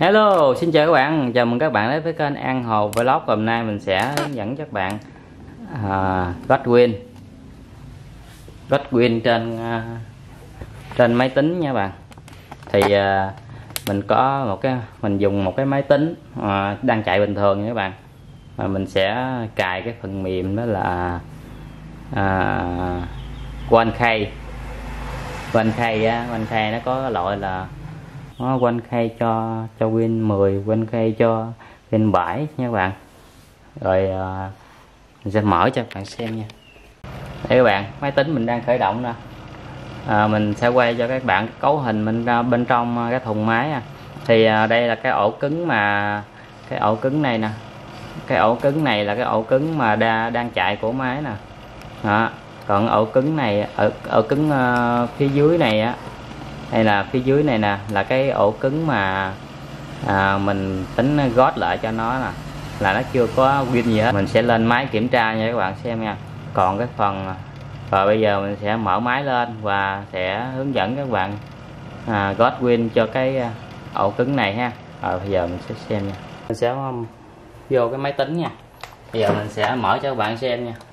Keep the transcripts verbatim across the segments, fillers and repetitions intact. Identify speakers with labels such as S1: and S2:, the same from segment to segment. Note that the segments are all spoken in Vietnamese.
S1: Hello, xin chào các bạn, chào mừng các bạn đến với kênh An Hồ Vlog. Hôm nay mình sẽ hướng dẫn các bạn à, Godwin Godwin trên à, trên máy tính nha bạn. Thì à, mình có một cái mình dùng một cái máy tính à, đang chạy bình thường nha các bạn, mà mình sẽ cài cái phần mềm đó là à, OneKey. OneKey á, OneKey nó có loại là nó OneKey cho cho Win mười, OneKey cho Win bảy nha các bạn. Rồi à, mình sẽ mở cho các bạn xem nha. Đây các bạn, máy tính mình đang khởi động nè. À, mình sẽ quay cho các bạn cấu hình mình ra bên trong cái thùng máy à. Thì à, đây là cái ổ cứng mà cái ổ cứng này nè. Cái ổ cứng này là cái ổ cứng mà đa, đang chạy của máy nè. Đó. Còn ổ cứng này ở ổ cứng uh, phía dưới này á, đây là phía dưới này nè là cái ổ cứng mà à, mình tính gót lại cho nó nè, là nó chưa có pin gì hết. Mình sẽ lên máy kiểm tra nha các bạn xem nha. Còn cái phần rồi bây giờ mình sẽ mở máy lên và sẽ hướng dẫn các bạn à, gót pin cho cái ổ cứng này ha. Rồi bây giờ mình sẽ xem nha. Mình sẽ vô cái máy tính nha. Bây giờ mình sẽ mở cho các bạn xem nha.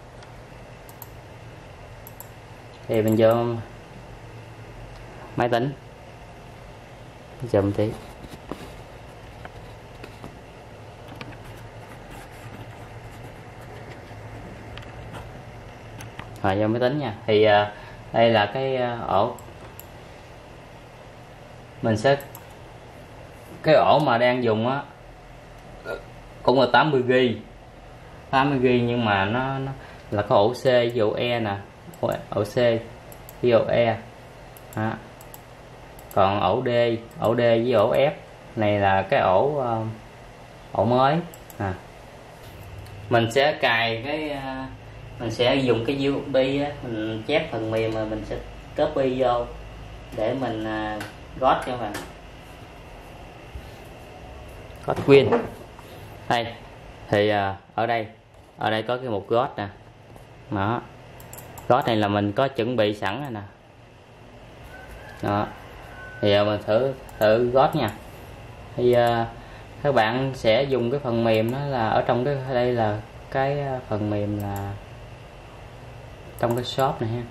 S1: Thì mình vô máy tính, chùm tí. Rồi vô máy tính nha. Thì uh, đây là cái uh, ổ mình sẽ cái ổ mà đang dùng á cũng là tám mươi gi ga bai tám mươi gi ga bai, nhưng mà nó, nó là có ổ C với ổ E nè, ổ C với ổ E đó. Còn ổ D ổ D với ổ F này là cái ổ uh, ổ mới à. Mình sẽ cài cái uh, mình sẽ dùng cái u ét bê á, mình chép phần mềm mà mình sẽ copy vô để mình uh, gót cho bạn gót Win đây. Thì uh, ở đây ở đây có cái mục gót nè, đó gót này là mình có chuẩn bị sẵn rồi nè. Đó, thì giờ mình thử thử gót nha. Thì uh, các bạn sẽ dùng cái phần mềm đó là ở trong cái đây là cái phần mềm là trong cái shop này ha.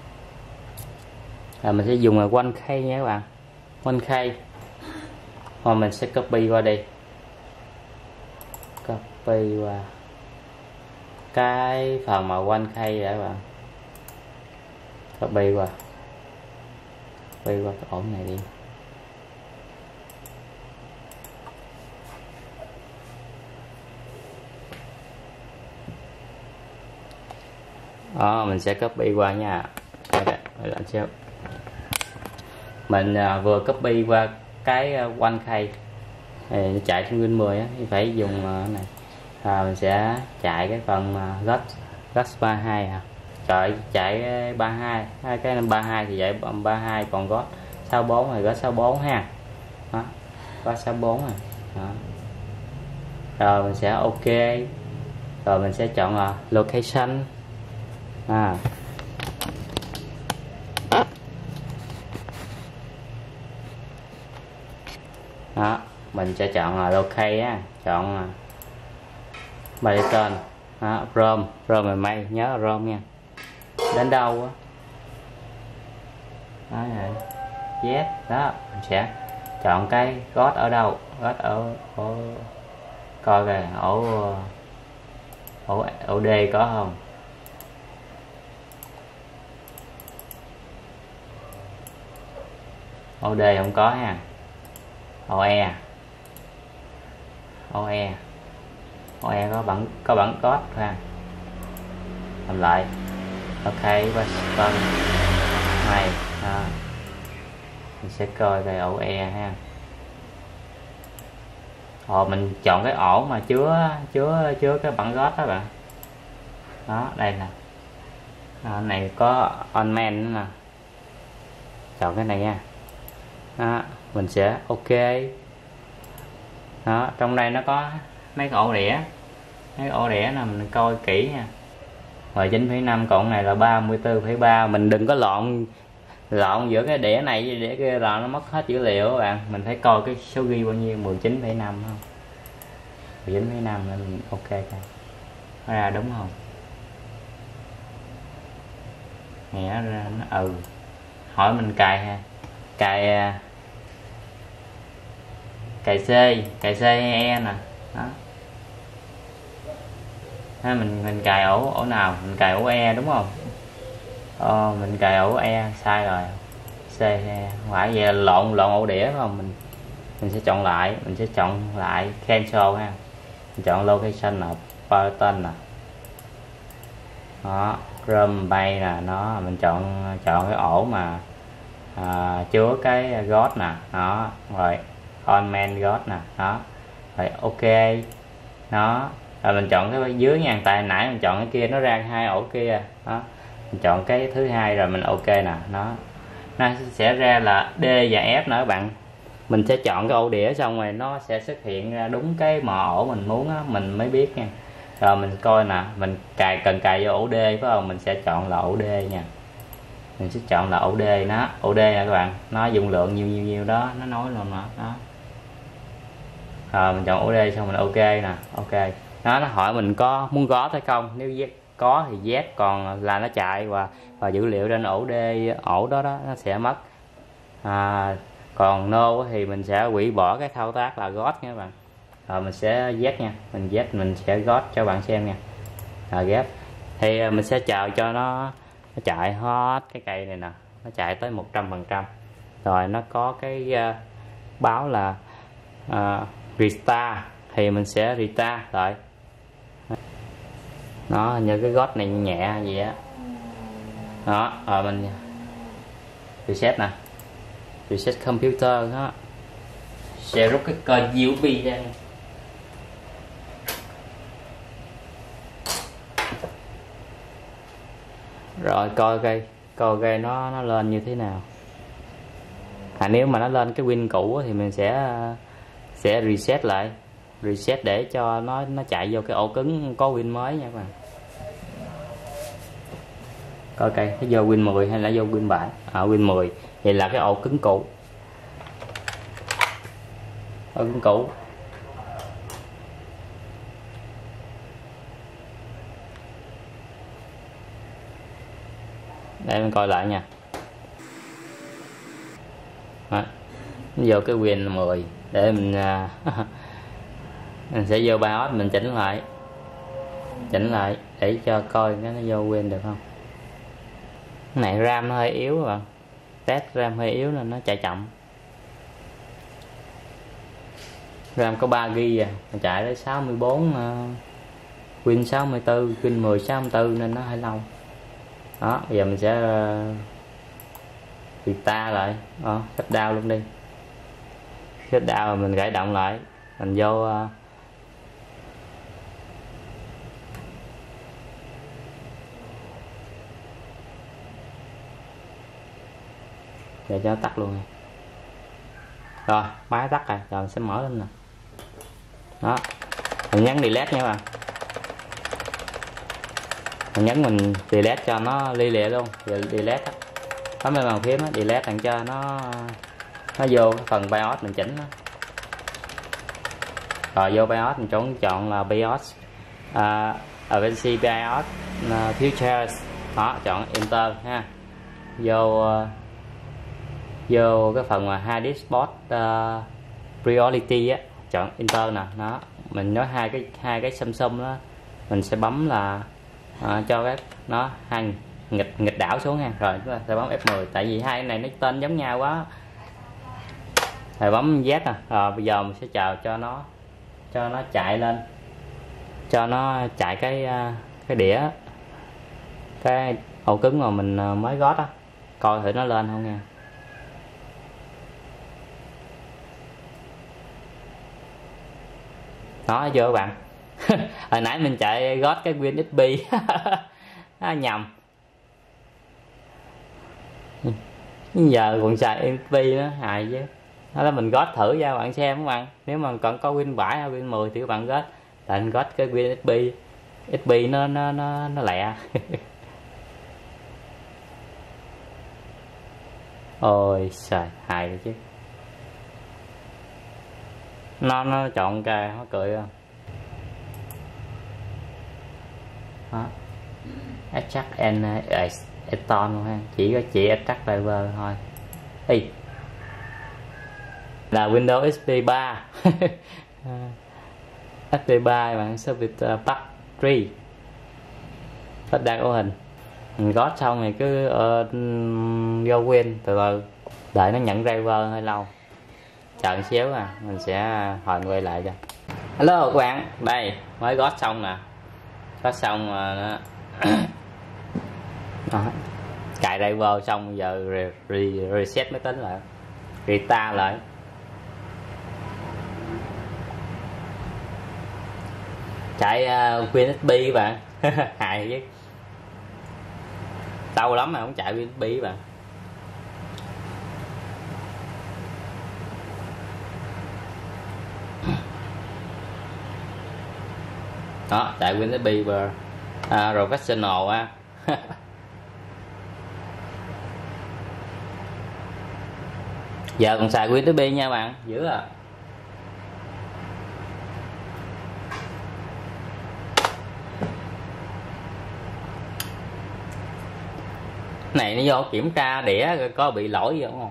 S1: Là mình sẽ dùng là OneKey nha các bạn, OneKey. Rồi mình sẽ copy qua đi, copy qua cái phần mà OneKey để các bạn copy qua copy qua cái ổ này đi. Đó, mình sẽ copy qua nha. Đây, đây, đây là mình à, vừa copy qua cái uh, OneKey thì chạy trên Win mười á, thì phải dùng uh, này. À, mình sẽ chạy cái phần uh, Gas Gas ba mươi hai à. Trời, chạy ba mươi hai, hai cái ba mươi hai thì chạy ba mươi hai, còn gót sáu mươi bốn thì gót sáu mươi bốn ha. Đó, gót sáu mươi bốn rồi. Đó. Rồi mình sẽ ok. Rồi mình sẽ chọn là location. À. Đó, mình sẽ chọn là locate á, chọn Python, đó, Chrome, Chrome mày nhớ là Chrome nha. Đến đâu á? Đó rồi. Yes, đó, mình sẽ chọn cái gót ở đâu? Gót ở ổ coi kìa, ổ ổ ổ D có không? Ổ D không có ha. Ổ E, ổ E, ổ E có bản có bản code ha. Làm lại, ok, Western này, à. Mình sẽ coi về ổ E ha. Rồi mình chọn cái ổ mà chứa chứa chứa cái bản code đó bạn. Đó, đây nè. Đó, này có on man nữa nè. Chọn cái này nha. Đó, mình sẽ ok. Đó, trong đây nó có mấy cái ổ đĩa, mấy cái ổ đĩa nè, mình coi kỹ nha. Rồi chín phẩy năm cộng này là ba mươi tư phẩy ba, mình đừng có lộn lộn giữa cái đĩa này với đĩa kia là nó mất hết dữ liệu các bạn. Mình phải coi cái số ghi bao nhiêu, mười chín phẩy năm không, mười chín phẩy năm nên mình ok coi nó ra đúng không. Nghe ra nó ừ, hỏi mình cài ha, cài cài C, cài C hay E nè đó. Ha, mình mình cài ổ ổ nào, mình cài ổ E đúng không. Ờ, mình cài ổ E sai rồi, C E không phải, vậy là lộn lộn ổ đĩa phải không. Mình mình sẽ chọn lại, mình sẽ chọn lại cancel ha, mình chọn location là Python nè đó, Chrome bay nè, nó mình chọn chọn cái ổ mà à, chứa cái God nè đó, rồi on main God nè đó, rồi ok đó, rồi mình chọn cái dưới nha, tại nãy mình chọn cái kia nó ra hai ổ kia đó, mình chọn cái thứ hai rồi mình ok nè, nó nó sẽ ra là D và F nữa các bạn. Mình sẽ chọn cái ổ đĩa xong rồi nó sẽ xuất hiện ra đúng cái mỏ ổ mình muốn á, mình mới biết nha. Rồi mình coi nè, mình cài cần cài vô ổ D phải không, mình sẽ chọn là ổ D nha, mình sẽ chọn là ổ D. Nó ổ D nè các bạn, nó dung lượng nhiều nhiều nhiều đó, nó nói luôn đó, đó. Rồi mình chọn ổ D xong mình ok nè, ok nó nó hỏi mình có muốn gót hay không, nếu có thì Z, còn là nó chạy và và dữ liệu trên ổ D ổ đó đó nó sẽ mất. À, còn no thì mình sẽ hủy bỏ cái thao tác là gót nha các bạn. Rồi mình sẽ Z nha, mình Z mình sẽ gót cho bạn xem nha. Rồi ghép thì mình sẽ chờ cho nó nó chạy hết cái cây này nè, nó chạy tới một trăm phần trăm rồi nó có cái uh, báo là uh, restart thì mình sẽ restart rồi. Nó như cái gót này nhẹ gì á đó, rồi mình reset nè, reset computer đó, sẽ rút cái card u ét bê ra. Rồi coi cây coi cây nó nó lên như thế nào. À, nếu mà nó lên cái win cũ thì mình sẽ sẽ reset lại, reset để cho nó nó chạy vô cái ổ cứng có win mới nha các bạn. Coi cây nó vô win mười hay là vô win bảy. Ở win mười thì là cái ổ cứng cũ, ổ cứng cũ. Để mình coi lại nha. Đó, vô cái win mười để mình mình sẽ vô BIOS mình chỉnh lại, chỉnh lại để cho coi nó vô win được không. Cái này RAM nó hơi yếu các bạn, test RAM hơi yếu nên nó chạy chậm. RAM có ba gi ga bai à, chạy tới sáu mươi bốn uh, win sáu mươi tư, win mười sáu mươi tư nên nó hơi lâu. Đó, bây giờ mình sẽ restart lại, đó, shut down luôn đi. Shut down rồi mình khởi động lại, mình vô uh, để cho nó tắt luôn. Rồi máy tắt rồi, rồi mình sẽ mở lên nè. Đó, mình nhấn delete nha các bạn, mình nhấn mình delete cho nó li lịa luôn. Delete bấm lên bàn phím delete làm cho nó nó vô cái phần BIOS mình chỉnh đó. Rồi vô BIOS mình chọn chọn là BIOS uh, Advanced BIOS uh, Features đó, chọn enter ha. Vô uh, vô cái phần mà hard disk spot uh, priority á, chọn enter nè. Đó, mình nói hai cái hai cái Samsung đó, mình sẽ bấm là uh, cho cái nó hai nghịch nghịch đảo xuống ha. Rồi chúng ta sẽ bấm F mười, tại vì hai cái này nó tên giống nhau quá. Rồi bấm Z nè. Rồi bây giờ mình sẽ chờ cho nó cho nó chạy lên, cho nó chạy cái cái đĩa, cái ổ cứng mà mình mới gót á, coi thử nó lên không nha. Đó chưa các bạn. Hồi nãy mình chạy gót cái win ích pê nó nhầm, giờ còn xài em pê nữa hài chứ. Đó là mình gót thử cho bạn xem các bạn, nếu mà còn có win bảy hay win mười thì các bạn gót, tại anh gót cái win ích pê ích pê nó nó nó nó lẹ. Ôi xài hài rồi chứ. Nó nó chọn cái nó cười không. Đó. Attract and Eton luôn ha. Chỉ có chỉ Attract driver thôi. Ê. Là Windows ích pê ba. ích pê ba bạn Service Pack ba tất đa cấu hình. Mình gót xong thì cứ uh, vô Win từ từ đợi nó nhận driver hơi lâu, chờ xíu à mình sẽ hồi quay lại cho. Hello các bạn, đây mới gót xong nè, gót xong mà nó đó. Cài driver xong giờ re, re, reset máy tính lại, restart lại. Chạy uh, Win ích pê các bạn. Hài chứ, lâu lắm mà không chạy Win ích pê các bạn. Đó chạy Win ích pê và à, professional á. Giờ còn xài Win ích pê nha bạn, dữ à. Này nó vô kiểm tra đĩa có bị lỗi gì không.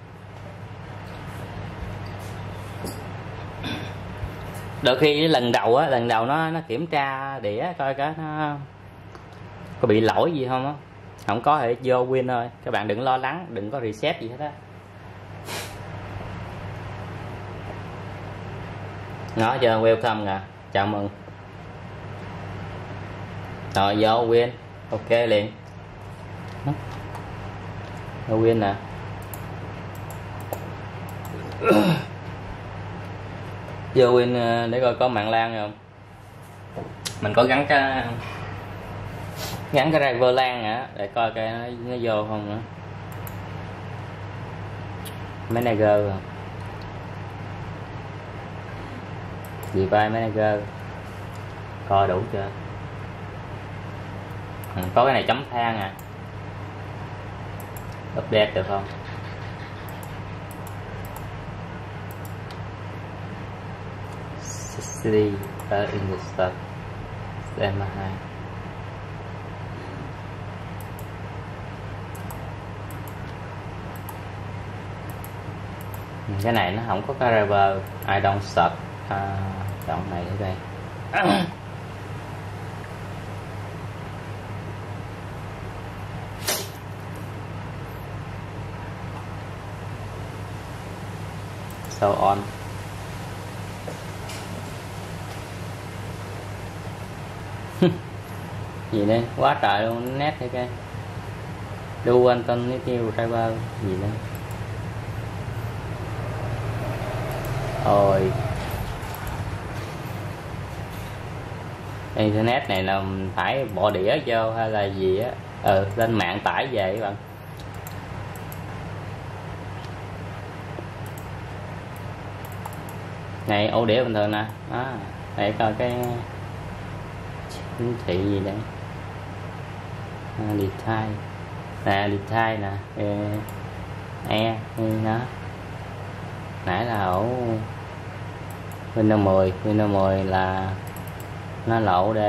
S1: Đôi khi lần đầu á, lần đầu nó nó kiểm tra đĩa coi cái nó có bị lỗi gì không á. Không có thì vô Win thôi, các bạn đừng lo lắng, đừng có reset gì hết á. Nó chưa welcome nè, chào mừng. Rồi vô Win, ok liền. Vô Win nè. Vô Win để coi có mạng LAN không. Mình có gắn cái gắn cái driver LAN hả, để coi cái nó, nó vô không nữa. Manager device manager coi đủ chưa. Ừ, có cái này chấm than à, update được không. City uh, in the start em hai. Cái này nó không có cái driver I don't start. À, chọn này ở đây. So on. Gì đây quá trời luôn, nét thế cái đu anh tên cái kêu driver gì đây. Rồi internet này là phải bỏ đĩa vô hay là gì á, ừ, lên mạng tải về các bạn. Này ổ đĩa bình thường nè, đó để coi cái chính thị gì đây. À, detail nè, detail nè, e nó nãy là ổ Windows mười, Windows mười là nó là ổ D.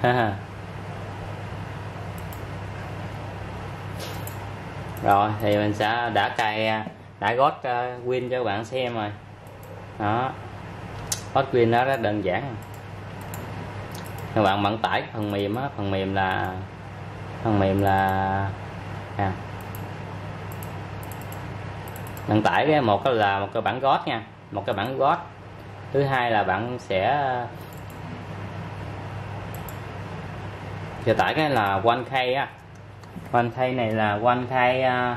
S1: Rồi thì mình sẽ đã cài, đã gót uh, Win cho các bạn xem rồi. Đó, gót Win nó rất đơn giản. Các bạn bạn tải phần mềm á, phần mềm là phần mềm là à, bạn tải cái một cái là một cái bản gót nha, một cái bản gót. Thứ hai là bạn sẽ giờ tải cái là one K á. one K này là one K uh,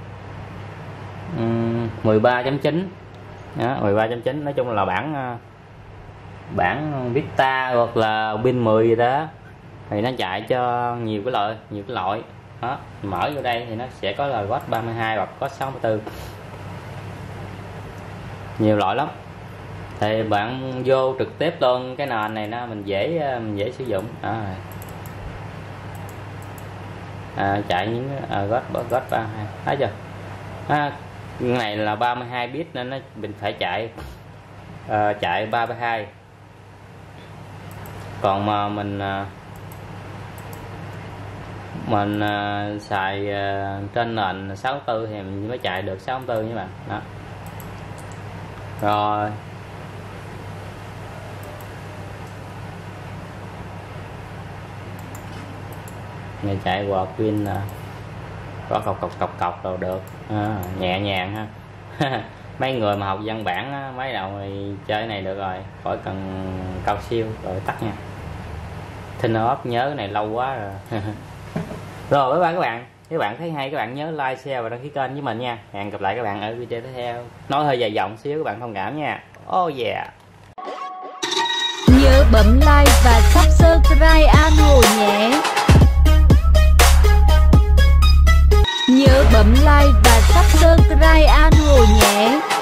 S1: um, mười ba chấm chín. Đó, mười ba chấm chín nói chung là bản uh, bản Vista hoặc là pin mười gì đó thì nó chạy cho nhiều cái loại, nhiều cái loại. Đó, mở vô đây thì nó sẽ có là gót ba mươi hai hoặc gót sáu mươi tư, nhiều loại lắm. Thì bạn vô trực tiếp luôn cái nền này nó mình dễ mình dễ sử dụng. Đó. À, chạy những à, gót gót ba mươi hai thấy chưa. À, cái này là ba mươi hai bit nên nó mình phải chạy uh, chạy ba mươi hai. Còn mà mình uh, mình uh, xài uh, trên nền sáu tư thì mình mới chạy được sáu tư các bạn. Đó. Rồi ngày chạy quạt pin là có cọc cọc cọc cọc đồ được à, nhẹ nhàng ha. Mấy người mà học văn bản á, mấy đầu thì chơi cái này được rồi, khỏi cần cao siêu. Rồi tắt nha, thinh ốp nhớ cái này lâu quá rồi. Rồi bye bye các bạn. Các bạn thấy hay các bạn nhớ like, share và đăng ký kênh với mình nha. Hẹn gặp lại các bạn ở video tiếp theo. Nói hơi dài dòng xíu các bạn thông cảm nha. Oh yeah.
S2: Nhớ bấm like và subscribe An Hồ nhé. Nhớ bấm like và subscribe An Hồ nhé.